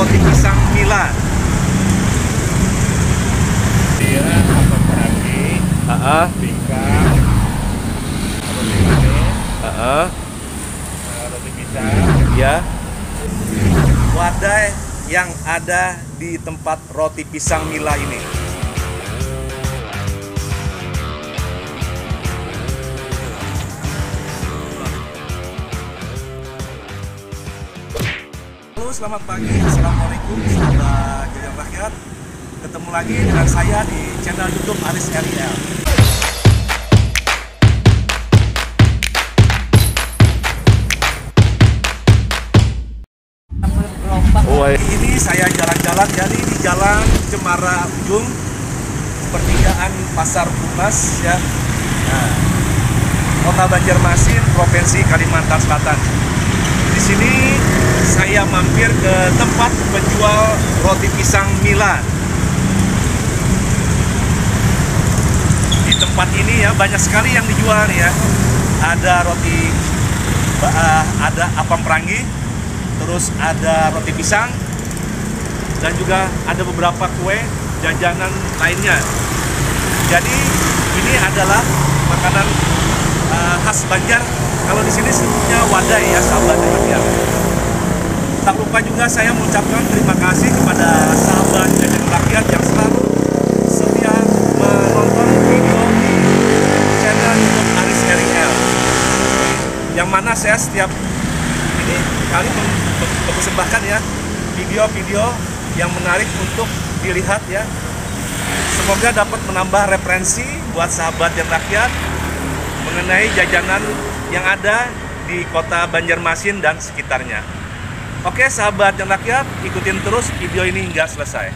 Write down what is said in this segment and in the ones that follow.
roti pisang Mila. Dia apa perangi, bingkang, roti manis, roti pisang. Ya. Wadai yang ada di tempat roti pisang Mila ini. Halo, selamat pagi. Assalamualaikum sahabat Jajan Rakyat. Ketemu lagi dengan saya di channel YouTube Aris RIL. Ini saya jalan-jalan jadi di Jalan Cemara Ujung, pertigaan Pasar Bumas ya. Nah, Kota Banjarmasin, Provinsi Kalimantan Selatan. Di sini saya mampir ke tempat penjual roti pisang Mila. Di tempat ini ya banyak sekali yang dijual ya. Ada roti, ada apam perangi, terus ada roti pisang, dan juga ada beberapa kue jajanan lainnya. Jadi ini adalah makanan khas Banjar. Kalau di sini sebutnya wadai ya, sahabat rakyat. Tak lupa juga saya mengucapkan terima kasih kepada sahabat Jajan Rakyat yang selalu setia menonton video di channel YouTube Aris RIL. Yang mana saya setiap ini kali mempersembahkan ya video-video yang menarik untuk dilihat ya. Semoga dapat menambah referensi buat sahabat dan rakyat mengenai jajanan yang ada di kota Banjarmasin dan sekitarnya. Oke sahabat dan rakyat, ikutin terus video ini hingga selesai.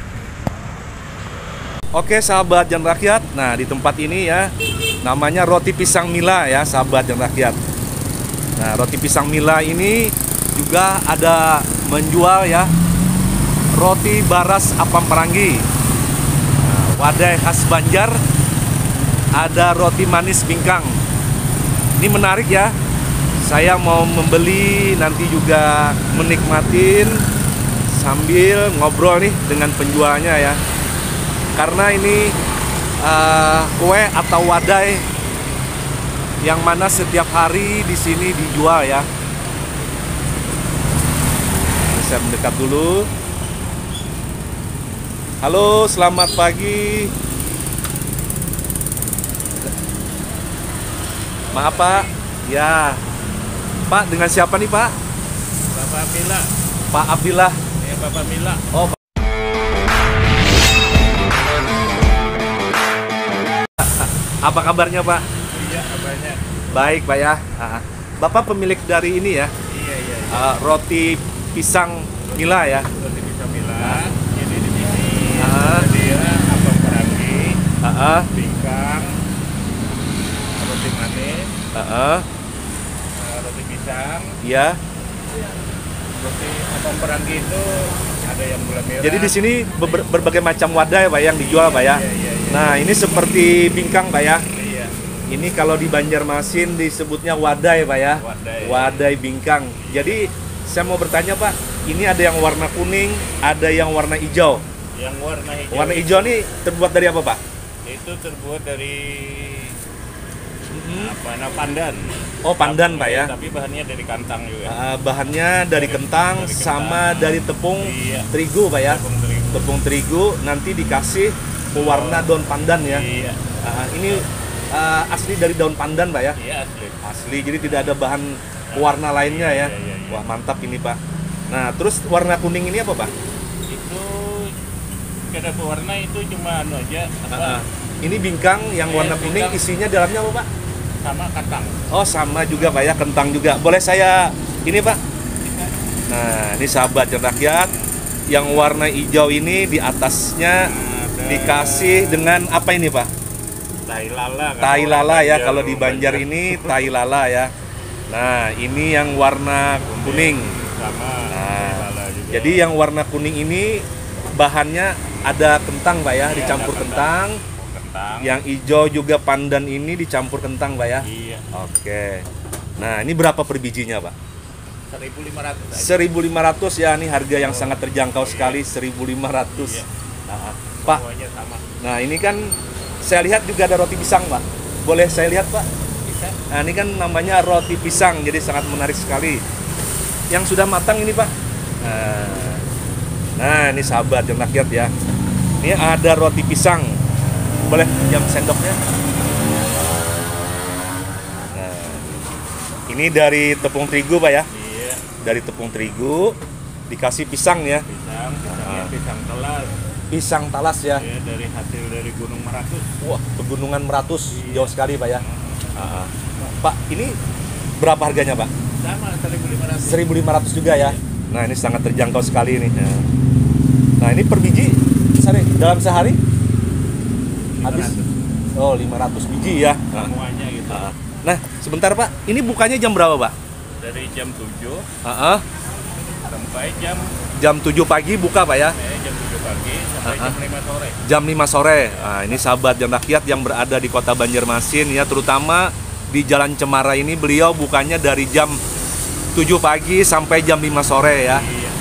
Oke sahabat dan rakyat, nah di tempat ini ya namanya roti pisang Mila ya sahabat dan rakyat. Nah roti pisang Mila ini juga ada menjual ya roti baras apam perangi, wadai khas Banjar, ada roti manis bingkang. Ini menarik ya, saya mau membeli nanti juga menikmatin sambil ngobrol nih dengan penjualnya ya, karena ini kue atau wadai yang mana setiap hari di sini dijual ya. Saya mendekat dulu. Halo, selamat pagi. Maaf Pak, ya Pak, dengan siapa nih Pak? Bapak Mila. Pak Abdillah. Ya, Bapak Mila. Oh, apa kabarnya Pak? Iya, kabarnya. Baik Pak ya. Bapak pemilik dari ini ya? Iya, iya. Roti pisang Mila ya? Roti pisang Mila. Jadi di sini dia apa perangi, bingkang, roti manis, roti pisang. Iya. Roti apam perangi itu ada yang gula merah. Jadi di sini berbagai macam wadai Pak yang dijual Pak ya. Iya. Nah ini seperti bingkang Pak ya. Iya. Ini kalau di Banjarmasin disebutnya wadai Pak ya. Wadai bingkang. Jadi saya mau bertanya Pak, ini ada yang warna kuning, ada yang warna hijau. Yang warna hijau. Warna hijau ini terbuat dari apa Pak? Itu terbuat dari pandan. Oh pandan Pak ya. Tapi bahannya dari kantang juga. Bahannya dari kentang sama dari tepung terigu Pak ya. Tepung terigu nanti dikasih pewarna daun pandan ya. Iya. Ini asli dari daun pandan Pak ya. Iya, asli. Asli, jadi tidak ada bahan warna lainnya ya. Iya. Wah mantap ini Pak. Nah terus warna kuning ini apa Pak? Itu kada pewarna itu cuma aja. Ini bingkang yang warna kuning, isinya dalamnya apa Pak? Sama kentang. Oh sama juga Pak ya, kentang juga. Boleh saya ini Pak? Nah ini sahabat dan rakyat, yang warna hijau ini di atasnya dikasih dengan apa ini Pak? Tai lala. Tai lala ya, kalau di Banjar ini tai lala ya. Nah ini yang warna kuning. Sama. Nah, lala juga. jadi yang warna kuning ini bahannya ada kentang Pak ya, dicampur kentang. Yang hijau juga pandan ini dicampur kentang Pak ya. Iya. Oke. Nah ini berapa per bijinya Pak? 1.500 aja. 1.500 ya, ini harga yang sangat terjangkau sekali, 1.500. Iya. Nah, Pak, Semuanya sama. nah ini kan saya lihat juga ada roti pisang, Pak. Boleh saya lihat, Pak? Bisa? Nah, ini kan namanya roti pisang, jadi sangat menarik sekali. Yang sudah matang ini, Pak. Nah, ini sahabat yang rakyat ya. Ini ada roti pisang. Boleh jam sendoknya? Nah, ini dari tepung terigu, Pak ya. Iya. Dari tepung terigu dikasih pisang ya. Pisangnya pisang telas. Pisang talas ya. Ya, dari hasil dari Gunung Meratus. Wah, pegunungan Meratus, Iya. jauh sekali, Pak ya. Pak, ini berapa harganya, Pak? Sama 1.500. 1.500 juga ya. Nah, ini sangat terjangkau sekali ini. Nah, ini per biji dalam sehari habis 500. 500 biji ya. Semuanya gitu. Nah, sebentar, Pak. Ini bukanya jam berapa, Pak? Dari jam 7 Heeh. sampai jam Jam 7 pagi buka, Pak ya. jam 7 pagi sampai jam 5 sore. Jam 5 sore. Nah, ini sahabat dan rakyat yang berada di Kota Banjarmasin ya, terutama di Jalan Cemara ini beliau bukanya dari jam 7 pagi sampai jam 5 sore ya. Iya.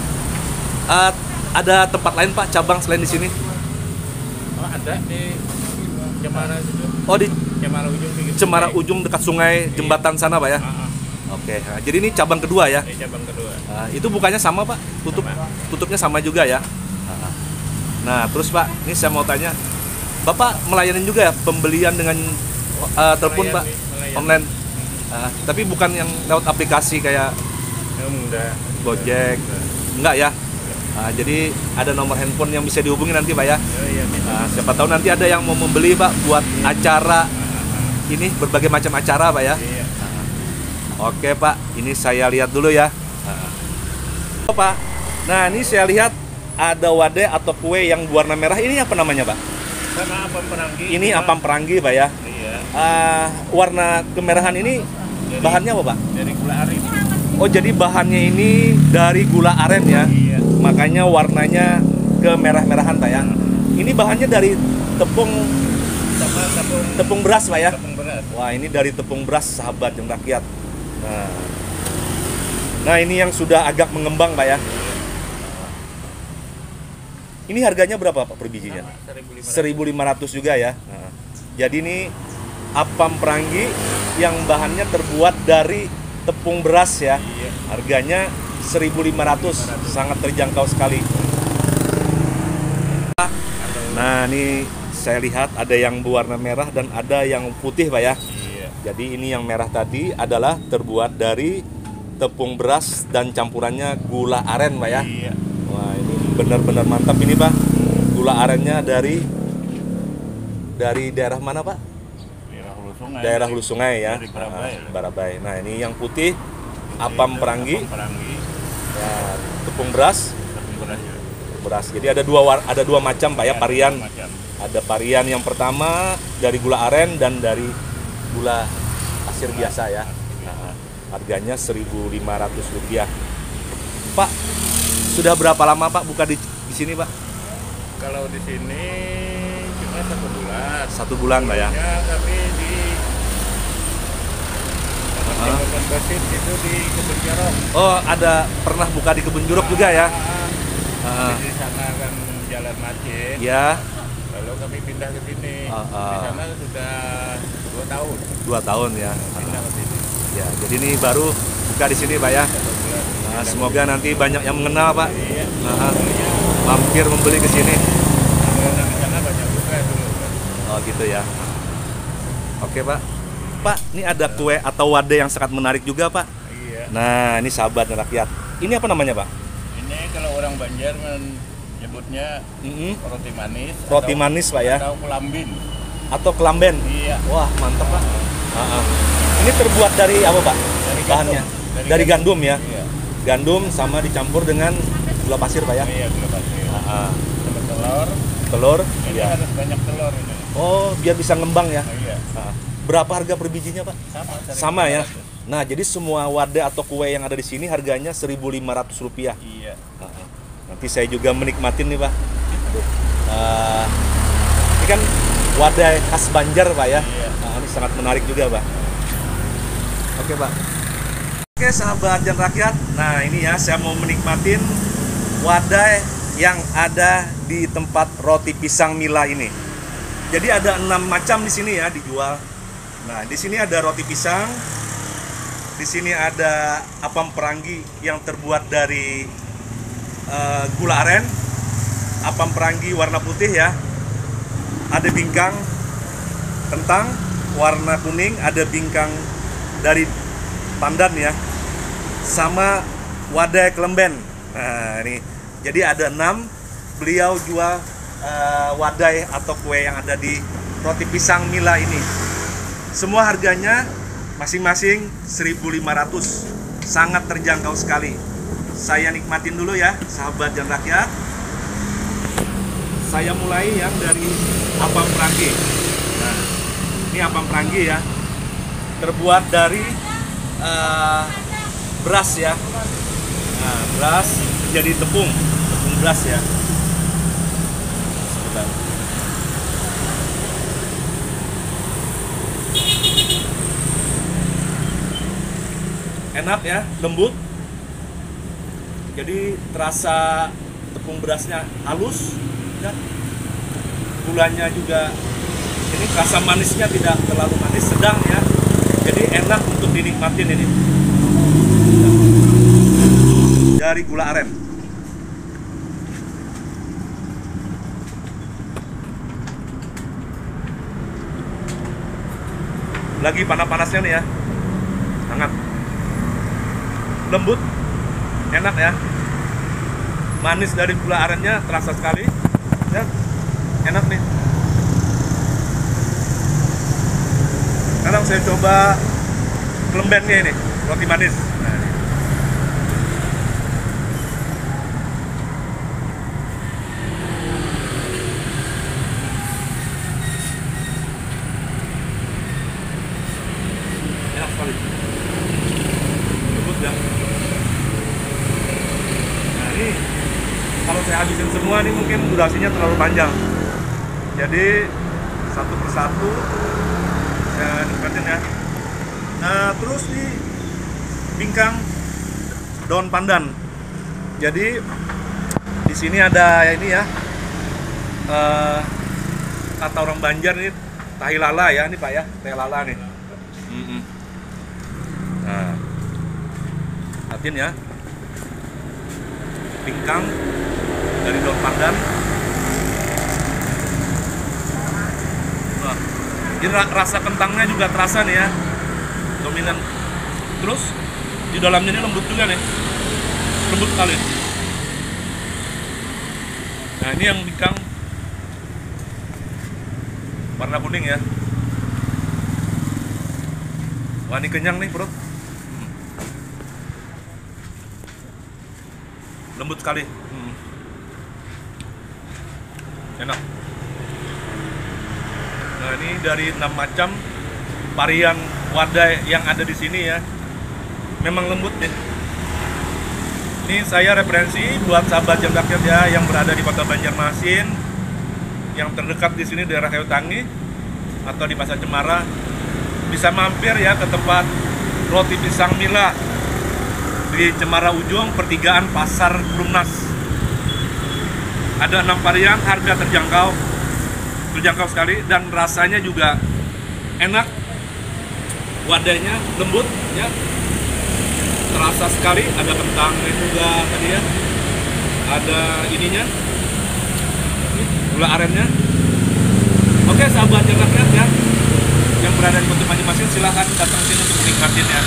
Ada tempat lain, Pak, cabang selain di sini? Oh, ada di Cemara itu. Oh, di Cemara ujung pinggir Cemara sungai. ujung dekat sungai jembatan sana, Pak ya. Oke. Nah, jadi ini cabang kedua ya. Ini cabang kedua. Itu bukanya sama, Pak? Tutupnya sama juga ya. Nah, terus Pak, ini saya mau tanya, Bapak melayani juga ya pembelian dengan telepon, Pak, Melayani. online? Tapi bukan yang lewat aplikasi kayak Enggak. Gojek, enggak ya? Jadi ada nomor handphone yang bisa dihubungi nanti, Pak ya. Oh, iya, Siapa tahu nanti ada yang mau membeli, Pak, buat acara ini, berbagai macam acara, Pak ya. Iya. Oke, Pak, ini saya lihat dulu ya. Pak, nah ini saya lihat ada wadah atau kue yang warna merah. Ini apa namanya, Pak? Sama apam peranggi. Ini apam peranggi, Pak ya. Iya. Warna kemerahan ini bahannya apa, Pak? Dari gula aren. Oh, jadi bahannya ini dari gula aren ya. Iya. Makanya warnanya kemerah-merahan, Pak ya. Ini bahannya dari tepung Sama tepung beras, Pak ya. tepung beras. Wah, ini dari tepung beras, sahabat yang rakyat. Nah, ini yang sudah agak mengembang, Pak ya. Ini harganya berapa, Pak, per bijinya? 1.500 juga ya. Jadi ini apam peranggi yang bahannya terbuat dari tepung beras ya. Iya. Harganya 1.500, sangat terjangkau sekali. Nah, ini saya lihat ada yang berwarna merah dan ada yang putih, Pak ya. Iya. Jadi ini yang merah tadi adalah terbuat dari tepung beras dan campurannya gula aren, Pak ya. Iya. Wah, ini benar-benar mantap ini, Pak. Gula arennya dari daerah mana, Pak? Daerah Hulu Sungai. Daerah Hulu Sungai ya. Dari Barabai. Barabai. Nah, ini yang putih apam peranggi, Apam peranggi. ya, tepung beras, Tepung beras. Ya. beras. Jadi ada dua macam, Pak ya, varian. Macam. Ada varian yang pertama dari gula aren dan dari gula pasir biasa ya. Nah, harganya Rp1.500. Pak, sudah berapa lama, Pak, buka di sini, Pak? Kalau di sini cuma 1 bulan. 1 bulan, Pak ya. Ya, tapi di Open Basit itu di Kebun Jeruk. Oh, ada pernah buka di Kebun Jeruk juga ya? Di sana kan jalan macet. Ya, Lalu kami pindah ke sini. Ah, ah. Di sana sudah 2 tahun 2 tahun ya. pindah ke sini. Ya, jadi ini baru buka di sini, Pak ya. 1 bulan. Nah, semoga nanti banyak yang mengenal, Pak. Iya. Nah, mampir membeli ke sini. Karena di sana banyak buka dulu. Oh, gitu ya. Oke, Pak. Pak, ini ada kue atau wadah yang sangat menarik juga, Pak. Iya. Nah, ini sahabat dan rakyat. Ini apa namanya, Pak? Ini kalau orang Banjar menyebutnya roti manis. Roti manis, Pak ya. Atau kelambin. Atau kelamben. Iya. Wah, mantap, Pak. Ini terbuat dari apa, Pak? Dari Bahannya? gandum. Dari gandum ya. Iya. Gandum sama dicampur dengan gula pasir, Pak ya. Iya, gula pasir. Sama telur. Telur. Ini Iya. harus banyak telur ini. Oh, biar bisa ngembang ya. Iya. Berapa harga per bijinya, Pak? Sama. Sama ya. Nah, jadi semua wadah atau kue yang ada di sini harganya Rp1.500. Iya. Nanti saya juga menikmatin nih, Pak. Ini kan wadah khas Banjar, Pak ya. Iya. Nah, ini sangat menarik juga, Pak. Oke, Pak. Oke, Oke sahabat Jalan Rakyat, nah ini ya saya mau menikmatin wadai yang ada di tempat roti pisang Mila ini. Jadi ada 6 macam di sini ya dijual. Nah di sini ada roti pisang, di sini ada apam peranggi yang terbuat dari gula aren, apam peranggi warna putih ya, ada bingkang kentang warna kuning, ada bingkang dari pandan ya, sama wadai kelemben. Nah ini jadi ada 6. Beliau jual wadai atau kue yang ada di roti pisang Mila ini. Semua harganya masing-masing 1.500, sangat terjangkau sekali. Saya nikmatin dulu ya sahabat Jalan Rakyat. Saya mulai yang dari apam peranggi. Nah ini apam peranggi ya, terbuat dari beras ya. Nah, beras jadi tepung beras ya. Sebentar. Enak ya, lembut. Jadi terasa tepung berasnya halus ya. Gulanya juga ini rasa manisnya tidak terlalu manis, sedang ya. Jadi enak untuk dinikmatin ini. Dari gula aren. Lagi panas-panasnya nih ya. Hangat. Lembut. Enak ya. Manis dari gula arennya terasa sekali. Ya. Enak nih. Sekarang saya coba kelembennya ini, roti manis. Nah, ini. Enak sekali. Lembut ya. Nah ini kalau saya habisin semua nih mungkin durasinya terlalu panjang. Jadi satu persatu saya nikmatin ya. Nah terus nih bingkang daun pandan. Jadi di sini ada ini ya, kata orang Banjar ini tahi lala ya, ini Pak ya, tahi lala nih. Nah, lihatin ya, bingkang dari daun pandan. Nah, ini rasa kentangnya juga terasa nih ya, dominan. Terus di dalamnya ini lembut juga nih, lembut sekali. Nah ini yang bingkang warna kuning ya. Wah ini kenyang nih perut. Lembut sekali. Enak. Nah ini dari 6 macam varian wadai yang ada di sini ya. Memang lembut nih. Ini saya referensi buat sahabat Jalan Rakyat ya yang berada di Kota Banjarmasin, yang terdekat di sini daerah Kayu Tangi atau di Pasar Cemara, bisa mampir ya ke tempat roti pisang Mila di Cemara Ujung, pertigaan Pasar Rumnas. Ada 6 varian, harga terjangkau sekali dan rasanya juga enak. Wadahnya lembut ya, terasa sekali. Ada kentangnya juga tadi ya, ada ininya, gula arennya. Oke sahabat Jalan Rakyat ya yang berada di Kota Banjarmasin, silahkan datang sini untuk menikmatin ya.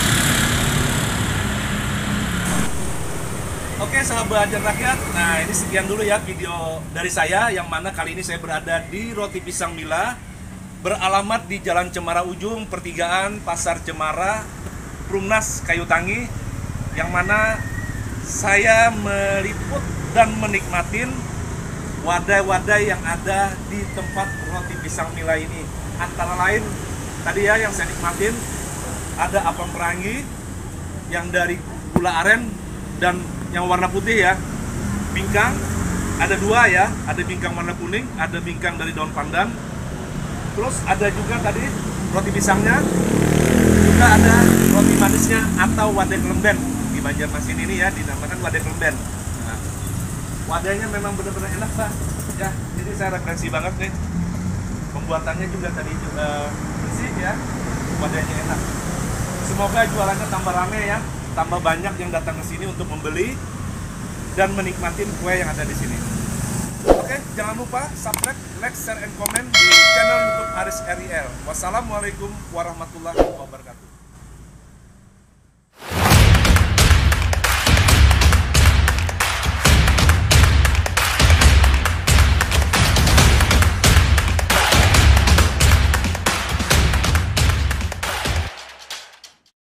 Oke sahabat Jalan Rakyat, nah ini sekian dulu ya video dari saya, yang mana kali ini saya berada di roti pisang Mila, beralamat di Jalan Cemara Ujung, pertigaan Pasar Cemara, Rumnas, Kayu Tangi, yang mana saya meliput dan menikmatin wadai-wadai yang ada di tempat roti pisang Mila ini. Antara lain tadi ya yang saya nikmatin, ada apam perangi yang dari gula aren dan yang warna putih ya, bingkang ada 2 ya, ada bingkang warna kuning, ada bingkang dari daun pandan. Terus ada juga tadi roti pisangnya juga ada roti manisnya atau wadeh lemben. Di Banjarmasin ini ya dinamakan wadeh lemben. Nah, wadahnya memang benar-benar enak, Pak. Ya, jadi saya referensi banget nih. Pembuatannya juga tadi juga bersih ya. Wadahnya enak. Semoga jualannya tambah rame ya, tambah banyak yang datang ke sini untuk membeli dan menikmati kue yang ada di sini. Oke, jangan lupa subscribe, like, share, and comment di channel YouTube Aris RIL. Wassalamualaikum warahmatullahi wabarakatuh.